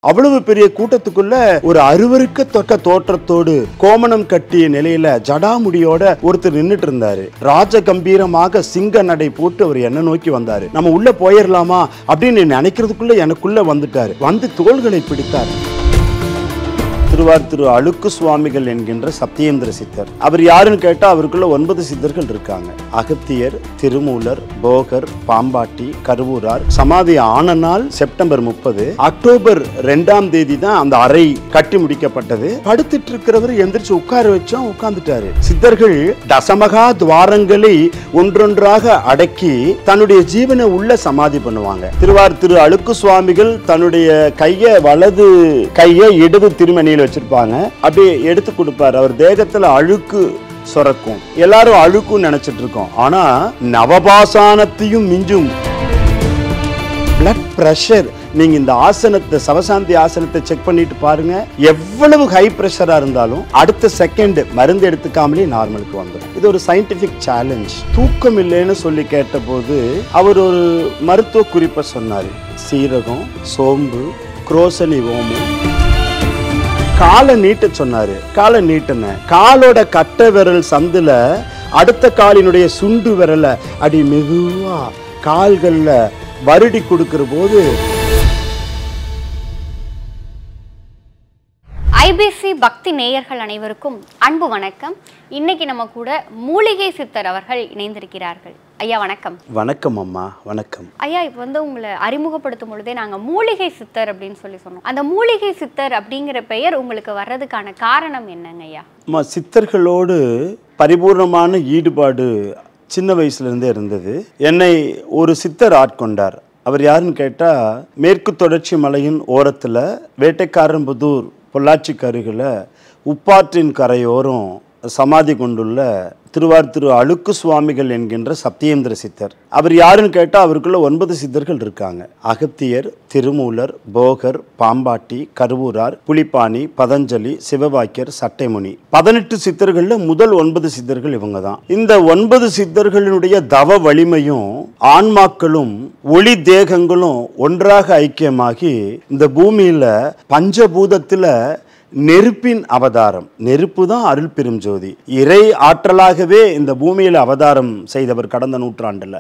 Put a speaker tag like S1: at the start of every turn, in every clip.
S1: அவ்வளவு பெரிய கூட்டத்துக்குள்ள ஒரு அருவருக்கத்தக்க தோற்றத்தோடு கோமணம் கட்டிய நிலையில ஜடாமுடியோட ஒருத்தர் நின்றுட்டு இருந்தாரு. ராஜ கம்பீரமாக சிங்க நடை போட்டு அவர் என்ன நோக்கி வந்தாரு. நம்ம உள்ள போயிடலாமா அப்படின்னு நினைக்கிறதுக்குள்ள எனக்குள்ள வந்துட்டாரு. வந்து தோள்களை பிடித்தார். திருவார் திரு அழுக்கு சுவாமிகள் என்கின்ற சத்தியேந்திர சித்தர். அவர் யாருன்னு கேட்டா அவருக்குள்ள 9 சித்தர்கள் இருக்காங்க. அகத்தியர், திருமூலர், போகர், பாம்பாட்டி, கருவூரார். சமாதி ஆன நாள் செப்டம்பர் 30. அக்டோபர் 2ஆம் தேதி தான் அந்த அறை கட்டி முடிக்கப்பட்டது. படுத்துட்டு இருக்கிறவர் எந்திரிச்சு உட்கார வச்சா உட்கார்ந்துட்டாரு. சித்தர்கள் தசமகா துவாரங்களை ஒன்றொன்றாக அடக்கி தன்னுடைய ஜீவனை உள்ள சமாதி பண்ணுவாங்க. திருவார் திரு அழுக்கு சுவாமிகள் தன்னுடைய வலது கையை இடது திருமணியில் வச்சிருப்பாங்க. அப்படியே எடுத்து கொடுப்பார். அவர் தேகத்துல அழுக்கு சொரக்கும். எல்லாரும் அழுக்கும் நினைச்சிட்டு இருக்கோம். ஆனா நவபாசானத்தையும் மிஞ்சும் பிளட் பிரஷர். நீங்க இந்த ஆசனத்தை, சவசாந்தி ஆசனத்தை செக் பண்ணிட்டு பாருங்க. எவ்வளவு ஹை பிரஷரா இருந்தாலும் அடுத்த செகண்ட் மருந்து எடுத்துக்காமலே நார்மலுக்கு வந்துடும். இது ஒரு சயின்டிபிக் சேலஞ்ச். தூக்கம் இல்லைன்னு சொல்லி கேட்டபோது அவர் ஒரு மருத்துவ குறிப்பை சொன்னாரு. சீரகம், சோம்பு, குரோசனி ஓமம். காலை நீட்ட சொன்னாரு. காலை நீட்டுன காலோட கட்டை விரல் சந்துல அடுத்த காலினுடைய சுண்டு விரல அடி மெதுவா கால்கள்ல வருடி கொடுக்கிற போது
S2: ஐபிசி பக்தி நேயர்கள் அனைவருக்கும் அன்பு வணக்கம். இன்னைக்கு நம்ம கூட மூலிகை சித்தர் அவர்கள் இணைந்திருக்கிறார்கள். ஐயா வணக்கம்.
S1: வணக்கம் அம்மா. வணக்கம்
S2: ஐயா. இப்போ உங்களை அறிமுகப்படுத்தும் பொழுதே நாங்கள் மூலிகை சித்தர் அப்படின்னு சொன்னோம். அந்த மூலிகை சித்தர் அப்படிங்கிற பெயர் உங்களுக்கு வர்றதுக்கான காரணம் என்னங்க ஐயா?
S1: அம்மா, சித்தர்களோடு பரிபூர்ணமான ஈடுபாடு சின்ன வயசுல இருந்தே இருந்தது. என்னை ஒரு சித்தர் ஆட்கொண்டார். அவர் யாருன்னு கேட்டா, மேற்கு தொடர்ச்சி மலையின் ஓரத்துல வேட்டைக்காரன்புதூர் பொள்ளாச்சிக்கு அருகில் உப்பாற்றின் கரையோரம் சமாதி கொண்டுள்ள திருவார் திரு அழுக்கு சுவாமிகள் என்கின்ற சத்தியேந்திர சித்தர். அவர் யாருன்னு கேட்டால் அவருக்குள்ள 9 சித்தர்கள் இருக்காங்க. அகத்தியர், திருமூலர், போகர், பாம்பாட்டி, கருவூரார், புலிப்பாணி, பதஞ்சலி, சிவவாக்கியர், சட்டைமுனி. 18 சித்தர்கள்ல முதல் 9 சித்தர்கள் இவங்க தான். இந்த 9 சித்தர்களுடைய தவ வலிமையும் ஆன்மாக்களும் ஒளி தேகங்களும் ஒன்றாக ஐக்கியமாகி இந்த பூமியில பஞ்சபூதத்துல நெருப்பின் அவதாரம். நெருப்பு தான் அருள் பெரும் ஜோதி. இறை ஆற்றலாகவே இந்த பூமியில் அவதாரம் செய்தவர் கடந்த நூற்றாண்டுல.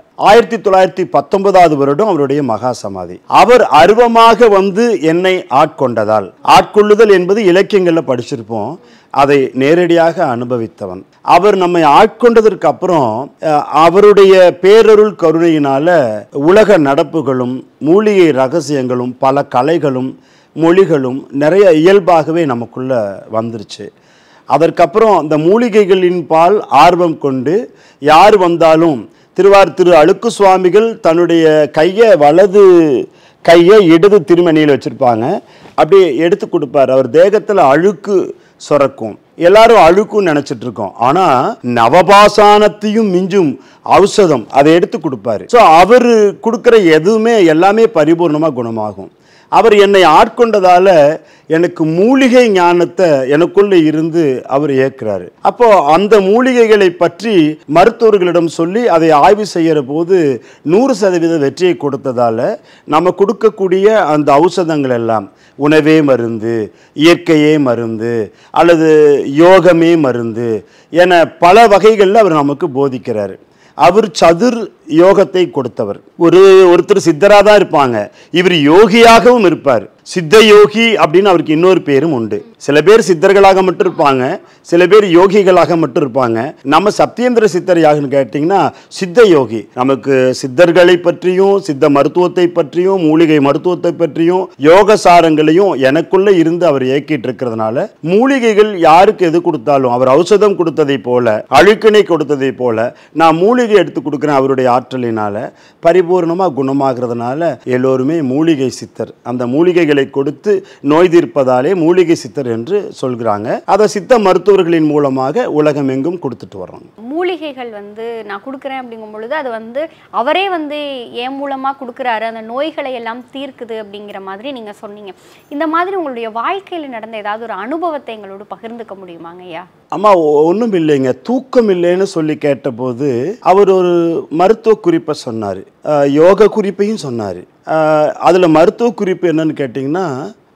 S1: 1919ஆவது வருடம் அவருடைய மகா சமாதி. அவர் அருவமாக வந்து என்னை ஆட்கொண்டதால், ஆட்கொள்ளுதல் என்பது இலக்கியங்கள்ல படிச்சிருப்போம், அதை நேரடியாக அனுபவித்தவன் அவர். நம்மை ஆட்கொண்டதற்கு அப்புறம் அவருடைய பேரருள் கருணையினால உலக நடப்புகளும் மூலிகை ரகசியங்களும் பல கலைகளும் மொழிகளும் நிறைய இயல்பாகவே நமக்குள்ள வந்துருச்சு. அதற்கப்புறம் அந்த மூலிகைகளின் பால் ஆர்வம் கொண்டு யார் வந்தாலும் திருவார் திரு அழுக்கு சுவாமிகள் தன்னுடைய வலது கையை இடது திருமணியில் வச்சிருப்பாங்க. அப்படியே எடுத்து கொடுப்பார். அவர் தேகத்துல அழுக்கு சொரக்கும். எல்லாரும் அழுக்கும் நினைச்சிட்டு இருக்கோம். ஆனா நவபாசானத்தையும் மிஞ்சும் ஔஷதம் அதை எடுத்து கொடுப்பாரு. ஸோ அவரு கொடுக்குற எதுவுமே எல்லாமே பரிபூர்ணமா குணமாகும். அவர் என்னை ஆட்கொண்டதால எனக்கு மூலிகை ஞானத்தை எனக்குள்ள இருந்து அவர் ஏற்கிறாரு. அப்போ அந்த மூலிகைகளை பற்றி மருத்துவர்களிடம் சொல்லி அதை ஆய்வு செய்கிற போது 100% வெற்றியை கொடுத்ததால நம்ம கொடுக்கக்கூடிய அந்த ஔஷதங்கள் எல்லாம் உணவே மருந்து, இயற்கையே மருந்து அல்லது யோகமே மருந்து என பல வகைகளில் அவர் நமக்கு போதிக்கிறார். அவர் சதுர் யோகத்தை கொடுத்தவர். ஒருத்தர் சித்தரா தான் இருப்பாங்க, இவர் யோகியாகவும் இருப்பார். சித்த யோகி அப்படின்னு அவருக்கு இன்னொரு பேரும் உண்டு. சில பேர் சித்தர்களாக மட்டும் இருப்பாங்க, சில பேர் யோகிகளாக மட்டும் இருப்பாங்க. நம்ம சத்தியேந்திர சித்தர் யாருன்னு கேட்டிங்கன்னா சித்த யோகி. நமக்கு சித்தர்களை பற்றியும் சித்த மருத்துவத்தை பற்றியும் மூலிகை மருத்துவத்தை பற்றியும் யோக சாரங்களையும் எனக்குள்ள இருந்து அவர் இயக்கிட்டு இருக்கிறதுனால மூலிகைகள் யாருக்கு எது கொடுத்தாலும், அவர் ஔஷதம் கொடுத்ததை போல, அழுக்கினை கொடுத்ததை போல நான் மூலிகை எடுத்து கொடுக்குறேன். அவருடைய ஆற்றலினால பரிபூர்ணமா குணமாகிறதுனால எல்லோருமே மூலிகை சித்தர். அந்த மூலிகைகளை கொடுத்து நோய் தீர்ப்பதாலே மூலிகை சித்தர் என்று சொல்கிறாங்க. அதை சித்த மருத்துவர்களின் மூலமாக உலகம் எங்கும் கொடுத்துட்டு வர்றாங்க.
S2: மூலிகைகள் நான் கொடுக்குறேன் அப்படிங்கும் பொழுது அது அவரே என் மூலமா கொடுக்குறாரு, அந்த நோய்களை எல்லாம் தீர்க்குது அப்படிங்கிற மாதிரி நீங்க சொன்னீங்க. இந்த மாதிரி உங்களுடைய வாழ்க்கையில நடந்த ஏதாவது ஒரு அனுபவத்தை எங்களோடு பகிர்ந்துக்க முடியுமாங்க ஐயா?
S1: அம்மா, ஒன்றும் இல்லைங்க. தூக்கம் இல்லைன்னு சொல்லி கேட்டபோது அவர் ஒரு மருத்துவ குறிப்பை சொன்னார், யோக குறிப்பையும் சொன்னார். அதில் மருத்துவ குறிப்பு என்னன்னு கேட்டிங்கன்னா,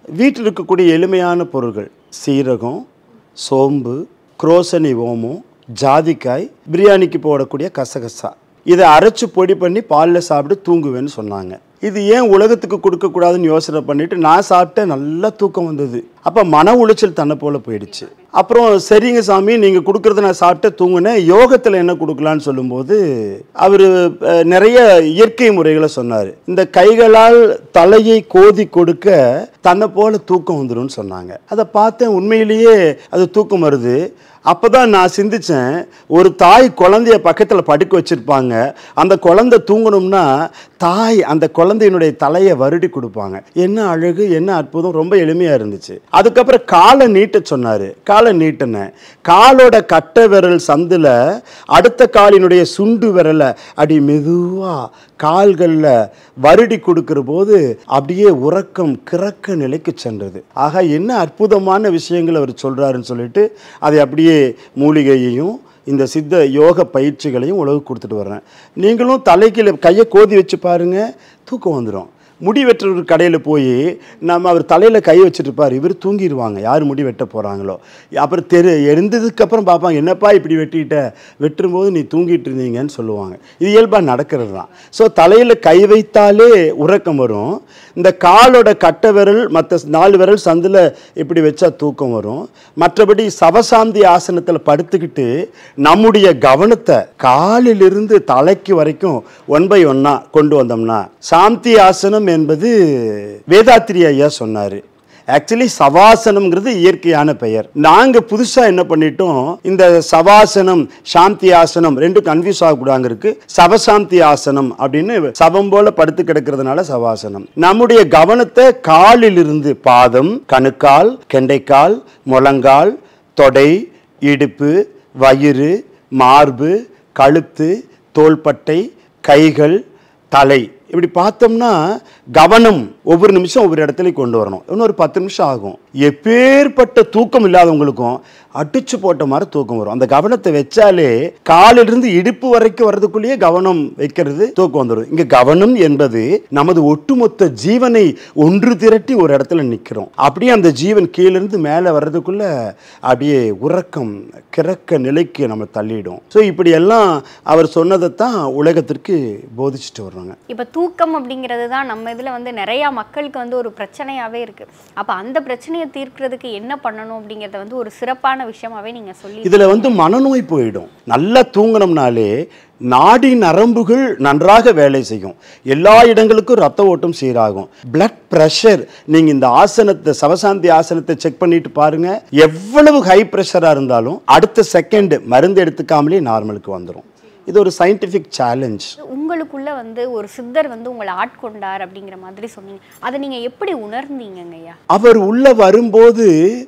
S1: வீட்டில் இருக்கக்கூடிய எளிமையான பொருட்கள், சீரகம், சோம்பு, குரோசனி ஓமம், ஜாதிக்காய், பிரியாணிக்கு போடக்கூடிய கசகசா, இதை அரைச்சி பொடி பண்ணி பாலில் சாப்பிட்டு தூங்குவேன்னு சொன்னாங்க. இது ஏன் உலகத்துக்கு கொடுக்கக்கூடாதுன்னு யோசனை பண்ணிட்டு நான் சாப்பிட்டேன், நல்லா தூக்கம் வந்தது. அப்போ மன உளைச்சல் தன்னை போல் போயிடுச்சு. அப்புறம் சரிங்க சாமி நீங்கள் கொடுக்குறத நான் சாப்பிட்டு தூங்கினேன், யோகத்தில் என்ன கொடுக்கலான்னு சொல்லும்போது அவர் நிறைய இயற்கை முறைகளை சொன்னார். இந்த கைகளால் தலையை கோதி கொடுக்க தன்னை போல் தூக்கம் வந்துடும் சொன்னாங்க. அதை பார்த்தேன், உண்மையிலேயே அது தூக்கம் வருது. அப்போ தான் நான் சிந்தித்தேன், ஒரு தாய் குழந்தைய பக்கத்தில் படுக்க வச்சுருப்பாங்க, அந்த குழந்தை தூங்கணும்னா தாய் அந்த குழந்தையினுடைய தலையை வருடி கொடுப்பாங்க. என்ன அழகு, என்ன அற்புதம், ரொம்ப எளிமையாக இருந்துச்சு. அதுக்கப்புறம் காலை நீட்ட சொன்னார். காலை நீட்டினேன். காலோட கட்டை விரல் சந்தில் அடுத்த காலினுடைய சுண்டு விரலை அப்படி மெதுவாக கால்களில் வருடி கொடுக்கிற போது அப்படியே உறக்கம் கிறக்க நிலைக்கு சென்றது. ஆக என்ன அற்புதமான விஷயங்கள் அவர் சொல்கிறாருன்னு சொல்லிட்டு அதை அப்படியே மூலிகையையும் இந்த சித்த யோக பயிற்சிகளையும் உலகு கொடுத்துட்டு வர்றேன். நீங்களும் தலைக்கு கையை கோதி வச்சு பாருங்கள், தூக்கம் வந்துடும். முடி வெட்டுற கடையில் போய் நம்ம அவர் தலையில் கை வச்சுருப்பார், இவர் தூங்கிடுவாங்க யார் முடி வெட்ட போகிறாங்களோ. அப்புறம் எழுந்ததுக்கப்புறம் பார்ப்பாங்க, என்னப்பா இப்படி வெட்டிட்ட, வெட்டும்போது நீ தூங்கிட்டு இருந்தீங்கன்னு சொல்லுவாங்க. இது இயல்பாக நடக்கிறது தான். ஸோ தலையில் கை வைத்தாலே உறக்கம் வரும். இந்த காலோட கட்டை விரல் மற்ற 4 விரல் சந்தில் இப்படி வச்சா தூக்கம் வரும். மற்றபடி சவசாந்தி ஆசனத்தில் படுத்துக்கிட்டு நம்முடைய கவனத்தை காலிலிருந்து தலைக்கு வரைக்கும் 1 by 1 கொண்டு வந்தோம்னா, சாந்தி ஆசனம் என்பது வேதாத்திரி ஐயா சொன்னாரு. ஆக்சுவலி சவாசனம்ங்கிறது இயற்கையான பெயர். நாங்க புதுசா என்ன பண்ணிட்டோம், இந்த சவாசனம் சாந்தி ஆசனம் ரெண்டு கன்ஃபியூஸ் ஆகக்கூடாங்க இருக்கு. சவசாந்தி ஆசனம் அப்படின்னு சவம் போல படுத்து கிடக்கிறதுனால சவாசனம். நம்முடைய கவனத்தை காலில் இருந்து பாதம், கணுக்கால், கெண்டைக்கால், முழங்கால், தொடை, இடுப்பு, வயிறு, மார்பு, கழுத்து, தோள்பட்டை, கைகள், தலை, இப்படி பார்த்தோம்னா கவனம் ஒவ்வொரு நிமிஷம் ஒவ்வொரு இடத்துல கொண்டு வரணும். இன்னொரு 10 நிமிஷம் ஆகும். எப்பேற்பட்ட தூக்கம் இல்லாதவங்களுக்கும் அடிச்சு போட்ட மாதிரி தூக்கம் வரும். அந்த கவனத்தை வச்சாலே காலிலிருந்து இடுப்பு வரைக்கும் வர்றதுக்குள்ளேயே கவனம் வைக்கிறது தூக்கம் வந்துடும். இங்க கவனம் என்பது நமது ஒட்டுமொத்த ஜீவனை ஒன்று திரட்டி ஒரு இடத்துல நிற்கிறோம். அப்படியே அந்த ஜீவன் கீழிருந்து மேலே வர்றதுக்குள்ள அப்படியே உறக்கம் கிறக்க நிலைக்கு நம்ம தள்ளிடும். ஸோ இப்படி எல்லாம் அவர் சொன்னதைத்தான் உலகத்திற்கு போதிச்சுட்டு வர்றாங்க.
S2: இப்போ தூக்கம் அப்படிங்கிறது தான் நம்ம இதில் வந்து நிறையா மக்களுக்கு வந்து ஒரு பிரச்சனையாகவே இருக்குது. அப்போ அந்த பிரச்சனையை தீர்க்கிறதுக்கு என்ன பண்ணணும் அப்படிங்கிறத வந்து ஒரு சிறப்பான விஷயமாவே நீங்கள் சொல்லி
S1: இதில் வந்து மனநோய் போயிடும். நல்லா தூங்கினோம்னாலே நாடி நரம்புகள் நன்றாக வேலை செய்யும். எல்லா இடங்களுக்கும் ரத்த ஓட்டம் சீராகும். பிளட் ப்ரெஷர், நீங்கள் இந்த ஆசனத்தை சவசாந்தி ஆசனத்தை செக் பண்ணிட்டு பாருங்க, எவ்வளவு ஹை ப்ரெஷராக இருந்தாலும் அடுத்த செகண்ட் மருந்து எடுத்துக்காமலே நார்மலுக்கு வந்துடும். இது ஒரு சயின்டிஃபிக் சேலஞ்ச்.
S2: உங்களுக்குள்ள வந்து ஒரு சித்தர் வந்து உங்களை ஆட்கொண்டார் அப்படிங்கிற மாதிரி சொன்னீங்க. அதை நீங்கள் எப்படி உணர்ந்தீங்கங்கய்யா?
S1: அவர் உள்ள வரும்போது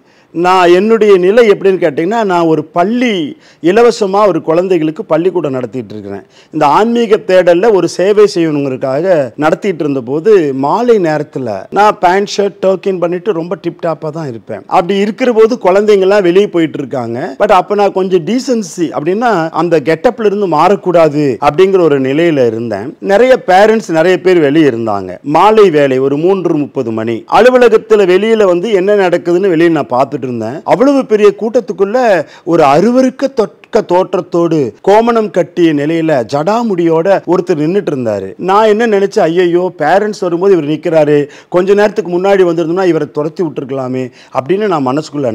S1: நான் என்னுடைய நிலை எப்படின்னு கேட்டிங்கன்னா, நான் ஒரு பள்ளி இலவசமாக ஒரு குழந்தைகளுக்கு பள்ளிக்கூடம் நடத்திட்டு இருக்கிறேன். இந்த ஆன்மீக தேடலில் ஒரு சேவை செய்யணுங்கிறதுக்காக நடத்திட்டு இருந்தபோது மாலை நேரத்தில் நான் பேண்ட் ஷர்ட் டர்க்கின் பண்ணிட்டு ரொம்ப டிப்டாப்பாக தான் இருப்பேன். அப்படி இருக்கிற போது குழந்தைங்கள்லாம் வெளியே போயிட்டு இருக்காங்க. பட் அப்போ நான் கொஞ்சம் டீசன்சி அப்படின்னா அந்த கெட்டப்ல இருந்து மாறக்கூடாது அப்படிங்கிற ஒரு நிலையில இருந்தேன். நிறைய பேரண்ட்ஸ் நிறைய பேர் வெளியே இருந்தாங்க. மாலை வேலை ஒரு 3:30 மணி. அலுவலகத்தில் வெளியில வந்து என்ன நடக்குதுன்னு வெளியே நான் பார்த்துட்டு இருந்தேன். அவ்வளவு பெரிய கூட்டத்துக்குள்ள ஒரு அருவருக்க தோற்றத்தோடு கோமணம் கட்டிய நிலையில ஜடாமுடியோட ஒருத்தர் நின்றுட்டு இருந்தாரு. நான் என்ன நினைச்சேன், ஐயோ பேரண்ட்ஸ் வரும்போது இவர் நிற்கிறாரு, கொஞ்ச நேரத்துக்கு முன்னாடி வந்திருந்தோம்னா இவரை துரத்தி விட்டுருக்கலாமே அப்படின்னு நான் மனசுக்குள்ள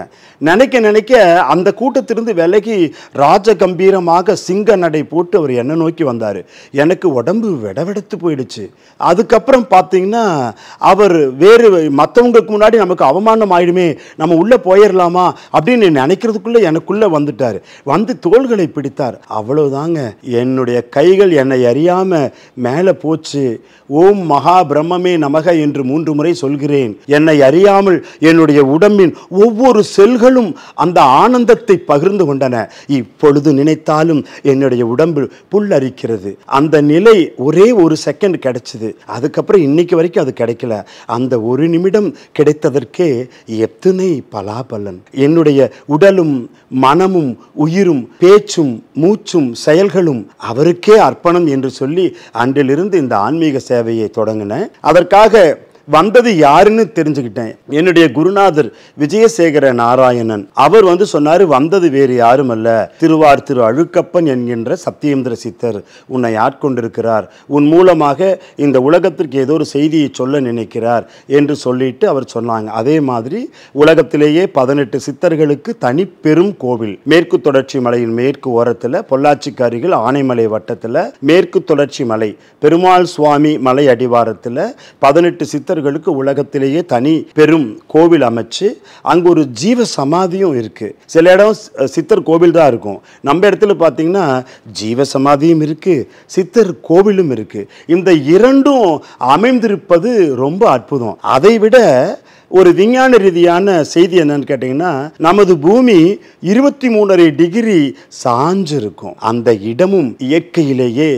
S1: நினைக்க அந்த கூட்டத்திலிருந்து விலகி ராஜ கம்பீரமாக சிங்க நடை போட்டு அவர் என்ன நோக்கி வந்தாரு. எனக்கு உடம்பு விடவெடுத்து போயிடுச்சு. அதுக்கப்புறம் பார்த்தீங்கன்னா அவர் வேறு மற்றவங்களுக்கு முன்னாடி நமக்கு அவமானம் ஆயிடுமே, நம்ம உள்ள போயிடலாமா அப்படின்னு நினைக்கிறதுக்குள்ள எனக்குள்ள வந்துட்டாரு. வந்து தோள்களை பிடித்தார். அவ்வளவுதாங்க, என்னுடைய கைகள் என்னை அறியாம மேலே போச்சு. ஓம் மகா பிரம்மே நமக என்று 3 முறை சொல்கிறேன். என்னை அறியாமல் என்னுடைய உடம்பின் ஒவ்வொரு செல்களும் அந்த ஆனந்தத்தை பகிர்ந்து கொண்டன. இப்பொழுது நினைத்தாலும் என்னுடைய உடம்பு புல்லரிக்கிறது. அந்த நிலை ஒரே ஒரு செகண்ட் கிடைச்சது. அதுக்கப்புறம் இன்னைக்கு வரைக்கும் அது கிடைக்கல. அந்த ஒரு நிமிடம் கிடைத்ததற்கே எத்தனை பலாபலன். என்னுடைய உடலும் மனமும் உயிரும் பேச்சும் மூச்சும் செயல்களும் அவருக்கே அர்ப்பணம் என்று சொல்லி அன்றிலிருந்து இந்த ஆன்மீக சேவையை தொடங்கினேன். அதற்காக வந்தது யாருன்னு தெரிஞ்சுக்கிட்டேன். என்னுடைய குருநாதர் விஜயசேகர நாராயணன் அவர் சொன்னாரு, வந்தது வேறு யாரும் அல்ல, திருவார் திரு அழுக்கப்பன் என்கின்ற சத்தியேந்திர சித்தர் உன்னை ஆட்கொண்டிருக்கிறார், உன் மூலமாக இந்த உலகத்திற்கு ஏதோ ஒரு செய்தியை சொல்ல நினைக்கிறார் என்று சொல்லிட்டு அவர் சொன்னாங்க. அதே மாதிரி உலகத்திலேயே 18 சித்தர்களுக்கு தனி பெரும் கோவில் மேற்கு தொடர்ச்சி மலையின் மேற்கு ஓரத்தில் பொள்ளாச்சிக்கு அருகில் ஆனைமலை வட்டத்தில் மேற்கு தொடர்ச்சி மலை பெருமாள் சுவாமி மலை அடிவாரத்தில் 18 சித்தர்களுக்கு உலகத்திலேயே தனி பெரும் கோவில் அமைச்சு அங்கு ஒரு ஜீவ சமாதியும் இருக்கு. சில இடம் சித்தர் கோவில் தான் இருக்கும், நம்ம இடத்துல பார்த்தீங்கன்னா ஜீவ சமாதியும் இருக்கு, சித்தர் கோவிலும் இருக்கு. இந்த இரண்டும் அமைந்திருப்பது ரொம்ப அற்புதம். அதை விட ஒரு விஞ்ஞான ரீதியான செய்தி என்னன்னு கேட்டீங்கன்னா, நமது பூமி 23.5 டிகிரி சாஞ்சு இருக்கும். அந்த இடமும் இயற்கையிலேயே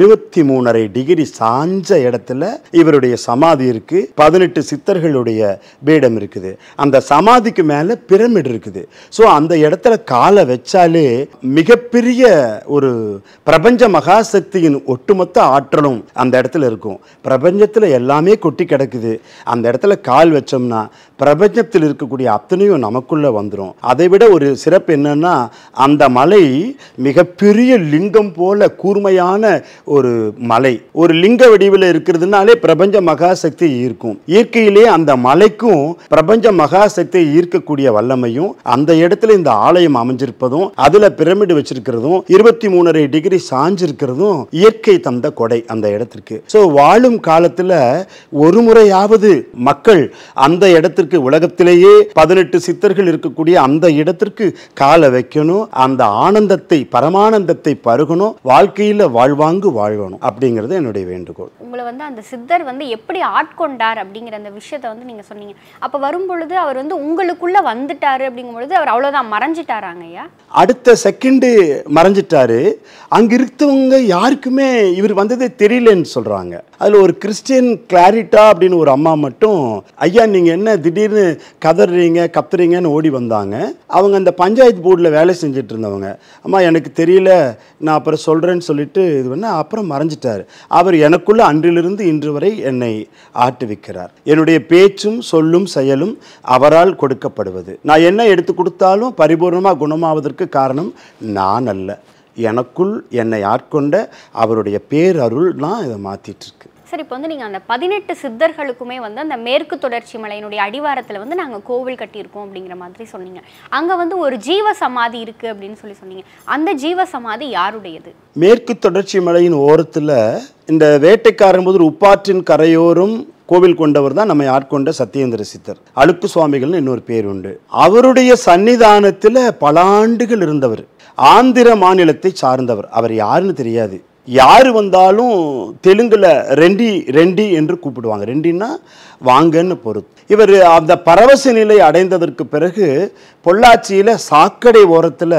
S1: 23.5 டிகிரி சாஞ்ச இடத்துல இவருடைய சமாதி இருக்கு. 18 சித்தர்களுடைய பீடம் இருக்குது. அந்த சமாதிக்கு மேல பிரமிட் இருக்குது. ஸோ அந்த இடத்துல காலை வச்சாலே மிகப்பெரிய ஒரு பிரபஞ்ச மகாசக்தியின் ஒட்டுமொத்த ஆற்றலும் அந்த இடத்துல இருக்கும். பிரபஞ்சத்தில் எல்லாமே கொட்டி கிடக்குது. அந்த இடத்துல கால் வச்சோம்னா பிரபஞ்சத்தில் இருக்கக்கூடிய அத்தனையும் நமக்குள்ள வந்துடும். அதை விட ஒரு சிறப்பு என்னன்னா, அந்த மலை மிகப்பெரிய லிங்கம் போல கூர்மையான ஒரு மலை, ஒரு லிங்க வடிவில் இருக்கிறதுனாலே பிரபஞ்ச மகாசக்தி ஈர்க்கும். இயற்கையிலே அந்த மலைக்கும் பிரபஞ்ச மகாசக்தியை ஈர்க்கக்கூடிய வல்லமையும் அந்த இடத்துல இந்த ஆலயம் அமைஞ்சிருப்பதும் அதுல பிரமிடு வச்சிருக்கிறதும் 23.5 டிகிரி சாஞ்சிருக்கிறதும் இயற்கை தந்த கொடை அந்த இடத்திற்கு. ஸோ வாழும் காலத்துல ஒரு முறையாவது மக்கள் அந்த இடத்திற்கு, உலகத்திலேயே 18 சித்தர்கள் இருக்கக்கூடிய அந்த இடத்திற்கு காலை வைக்கணும், அந்த ஆனந்தத்தை பரமானந்தத்தை பருகணும், வாழ்க்கையில வாழ்வாங்கு வாழணும் அப்படிங்கிறது என்னுடைய வேண்டுகோள்.
S2: உங்களை அந்த சித்தர் எப்படி ஆட்கொண்டார் அப்படிங்கிற அந்த விஷயத்தை நீங்க சொன்னீங்க. அப்ப வரும் பொழுது அவர் உங்களுக்குள்ள வந்துட்டாரு அப்படிங்கும் பொழுது அவர் அவ்வளவுதான் மறைஞ்சிட்டாராங்க ஐயா?
S1: அடுத்த செகண்ட் மறைஞ்சிட்டாரு. அங்க இருக்கவங்க யாருக்குமே இவர் வந்ததே தெரியலன்னு சொல்றாங்க. அதுல ஒரு கிறிஸ்டியன் கிளாரிட்டா அப்படின்னு ஒரு அம்மா மட்டும், ஐயா நீங்க என்ன திடீர்னு கதறீங்க கத்துறீங்கன்னு ஓடி வந்தாங்க. அவங்க அந்த பஞ்சாயத்து போர்டில் வேலை செஞ்சுட்டு இருந்தவங்க. அம்மா எனக்கு தெரியல, நான் அப்புறம் சொல்கிறேன்னு சொல்லிட்டு இது பண்ண அப்புறம் மறைஞ்சிட்டார். அவர் எனக்குள்ள அன்றிலிருந்து இன்று வரை என்னை ஆட்டுவிக்கிறார். என்னுடைய பேச்சும் சொல்லும் செயலும் அவரால் கொடுக்கப்படுவது. நான் என்ன எடுத்து கொடுத்தாலும் பரிபூர்ணமாக குணமாவதற்கு காரணம் நான் அல்ல, எனக்குள் என்னை ஆட்கொண்ட அவருடைய பேரருள் தான் இதை மாற்றிட்டு இருக்கு.
S2: சரி, இப்போ நீங்கள் அந்த 18 சித்தர்களுக்குமே அந்த மேற்கு தொடர்ச்சி மலையினுடைய அடிவாரத்தில் நாங்கள் கோவில் கட்டியிருக்கோம் அப்படிங்கிற மாதிரி சொன்னீங்க. அங்கே ஒரு ஜீவ சமாதி இருக்குது அப்படின்னு சொன்னீங்க. அந்த ஜீவ சமாதி யாருடையது?
S1: மேற்கு தொடர்ச்சி மலையின் ஓரத்தில் இந்த வேட்டைக்காரன்புதூர் உப்பாற்றின் கரையோரம் கோவில் கொண்டவர் தான் நம்மை ஆட்கொண்ட சத்தியேந்திர சித்தர். அழுக்கு சுவாமிகள்னு இன்னொரு பேர் உண்டு. அவருடைய சன்னிதானத்தில் பல ஆண்டுகள் இருந்தவர். ஆந்திர மாநிலத்தை சார்ந்தவர். அவர் யாருன்னு தெரியாது. யார் வந்தாலும் தெலுங்குல ரெண்டி ரெண்டி என்று கூப்பிடுவாங்க. ரெண்டின்னா வாங்கன்னு பொறுத்து. இவர் அந்த பரவச நிலை அடைந்ததற்கு பிறகு பொள்ளாச்சியில் சாக்கடை ஓரத்தில்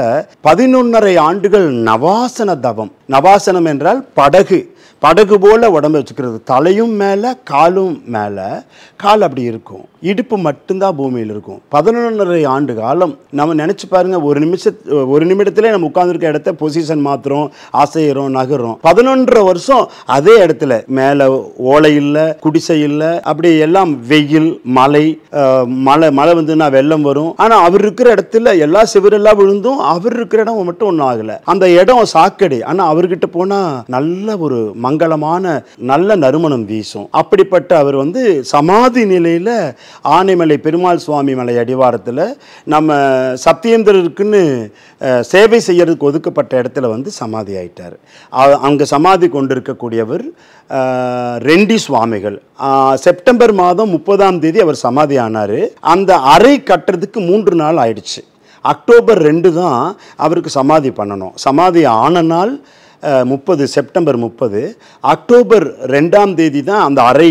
S1: 11.5 ஆண்டுகள் நவாசன தவம். நவாசனம் என்றால் படகு, படகு போல உடம்பு வச்சுக்கிறது. தலையும் மேலே காலும் மேலே, கால் அப்படி இருக்கும், இடுப்பு மட்டும்தான் பூமியில் இருக்கும். 11.5 ஆண்டு காலம். நம்ம நினச்சி பாருங்க, ஒரு நிமிடத்திலே நம்ம உட்கார்ந்துருக்க இடத்த பொசிஷன் மாத்திரம், அசைகிறோம், நகரும். 11.5 வருஷம் அதே இடத்துல, மேலே ஓலை இல்லை, குடிசை இல்லை, அப்படி எல்லாம் வெயில், மழை, மழை வந்துன்னா வெள்ளம் வரும். ஆனால் அவர் இருக்கிற இடத்துல எல்லா சிவரெல்லாம் விழுந்தும் அவர் இருக்கிற இடம் மட்டும் ஒன்றும் ஆகலை. அந்த இடம் சாக்கடை. ஆனால் அவர்கிட்ட போனால் நல்ல ஒரு மங்களமான நல்ல நறுமணம் வீசும். அப்படிப்பட்ட அவர் சமாதி நிலையில ஆனைமலை பெருமாள் சுவாமி மலை அடிவாரத்தில் நம்ம சத்தியேந்திரருக்குன்னு சேவை செய்யறதுக்கு ஒதுக்கப்பட்ட இடத்துல சமாதி ஆயிட்டார். அங்க சமாதி கொண்டிருக்கக்கூடியவர் ரெண்டி சுவாமிகள். செப்டம்பர் மாதம் 30ஆம் தேதி அவர் சமாதி ஆனார். அந்த அறை கட்டுறதுக்கு 3 நாள் ஆயிடுச்சு. அக்டோபர் 2 தான் அவருக்கு சமாதி பண்ணணும். சமாதி ஆன நாள் செப்டம்பர் 30. அக்டோபர் 2ஆம் தேதி தான் அந்த அறை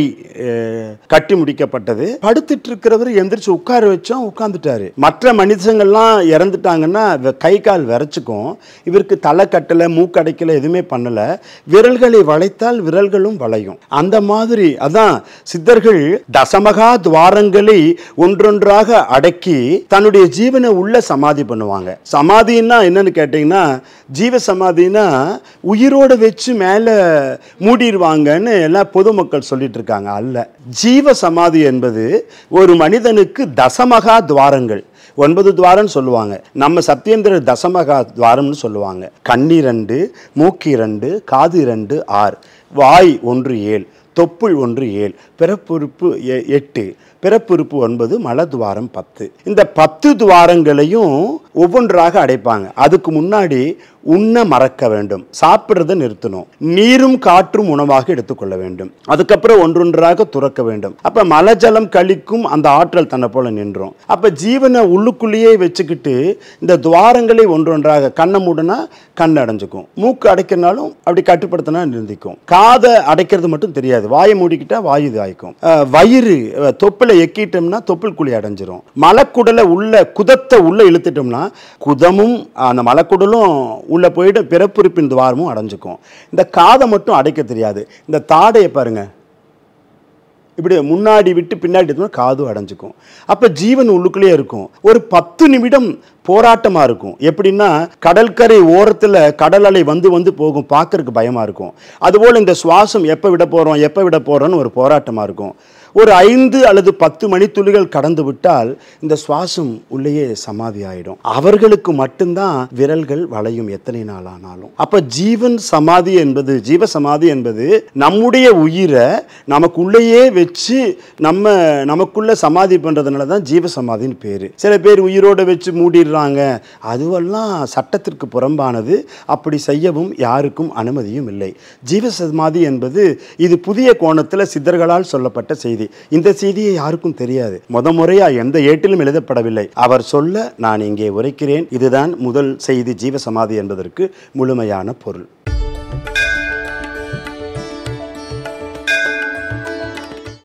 S1: கட்டி முடிக்கப்பட்டது. படுத்துட்டு இருக்கிறவர் எந்திரிச்சு உட்கார வச்சோம், உட்கார்ந்துட்டாரு. மற்ற மனிதங்கள்லாம் இறந்துட்டாங்கன்னா கை கால் விரைச்சுக்கும். இவருக்கு தலை கட்டலை, மூக்கடைக்கலை, எதுவுமே பண்ணலை. விரல்களை வளைத்தால் விரல்களும் வளையும். அந்த மாதிரி அதான் சித்தர்கள் தசமகா துவாரங்களை ஒன்றொன்றாக அடக்கி தன்னுடைய ஜீவனை உள்ள சமாதி பண்ணுவாங்க. சமாதின்னா என்னன்னு கேட்டீங்கன்னா, ஜீவ சமாதினா உயிரோட வச்சு மேலே மூடிடுவாங்கன்னு எல்லாம் பொதுமக்கள் சொல்லிட்டு இருக்காங்க. அல்ல, அல்ல. ஜீவ சமாதி என்பது ஒரு மனிதனுக்கு தசமகா துவாரங்கள், 9 துவாரம்னு சொல்லுவாங்க. நம்ம சத்யேந்திர தசமகா துவாரம்னு சொல்லுவாங்க. கண்ணு 2, மூக்கு 2, காது 2, 6, வாய் 1 7, தொப்புள் 1 7, பிறப்புறுப்பு 8, பிறப்புறுப்பு 9, மலதுவாரம் 10. இந்த 10 துவாரங்களையும் ஒவ்வொன்றாக அடைப்பாங்க. அதுக்கு முன்னாடி உண்ண மறக்க வேண்டும், சாப்பிட்றதை நிறுத்தணும், நீரும் காற்றும் உணவாக எடுத்துக்கொள்ள வேண்டும். அதுக்கப்புறம் ஒன்றொன்றாக துறக்க வேண்டும். அப்ப மலஜலம் கழிக்கும் அந்த ஆற்றல் தன்னை போல நின்றோம். அப்ப ஜீவனை உள்ளுக்குள்ளேயே வச்சுக்கிட்டு இந்த துவாரங்களை ஒன்றொன்றாக, கண்ணை மூடனா கண் அடைஞ்சுக்கும், மூக்கு அடைக்கிறனாலும் அப்படி கட்டுப்படுத்தினா நிறுத்திக்கும், காதை அடைக்கிறது மட்டும் தெரியாது, வாயை மூடிக்கிட்டா வாயு தாய்க்கும், வயிறு தொப்புல எக்கிட்டோம்னா தொப்புள் குழி அடைஞ்சிரும், மலக்குடலை உள்ள குதத்தை உள்ள இழுத்துட்டோம்னா குதமும் அந்த மலக்குடலும் உள்ள போயிட்டு பிறப்புறுப்பின் துவாரமும் அடைஞ்சுக்கும். இந்த காதை மட்டும் அடைக்க தெரியாது. இந்த தாடையை பாருங்க, இப்படி முன்னாடி விட்டு பின்னாடி காதும் அடைஞ்சுக்கும். அப்ப ஜீவன் உள்ளுக்குள்ளேயே இருக்கும். ஒரு 10 நிமிடம் போராட்டமா இருக்கும். எப்படின்னா கடற்கரை ஓரத்துல கடல் அலை வந்து வந்து போகும், பார்க்கறதுக்கு பயமா இருக்கும். அதுபோல இந்த சுவாசம் எப்ப விட போறோம்னு ஒரு போராட்டமா இருக்கும். ஒரு 5 அல்லது 10 மணித்துளிகள் கடந்து விட்டால் இந்த சுவாசம் உள்ளேயே சமாதி ஆயிடும். அவர்களுக்கு மட்டும்தான் விரல்கள் வளையும் எத்தனை நாள் ஆனாலும். அப்ப ஜீவன் சமாதி என்பது, ஜீவ சமாதி என்பது நம்முடைய உயிரை நமக்குள்ளேயே வச்சு நமக்குள்ள சமாதி பண்றதுனால தான் ஜீவ சமாதின்னு பேரு. சில பேர் உயிரோட வச்சு மூடிடுறாங்க, அதுவெல்லாம் சட்டத்திற்கு புறம்பானது. அப்படி செய்யவும் யாருக்கும் அனுமதியும் இல்லை. ஜீவ சமாதி என்பது இது புதிய கோணத்தில் சித்தர்களால் சொல்லப்பட்ட செய்தி. இந்த செய்தியை யாருக்கும் தெரியாது. முறையா எந்த ஏட்டிலும் எழுதப்படவில்லை. அவர் சொல்ல நான் இங்கே உரைக்கிறேன். இதுதான் முதல் செய்தி, ஜீவ சமாதி என்பதற்கு முழுமையான பொருள்.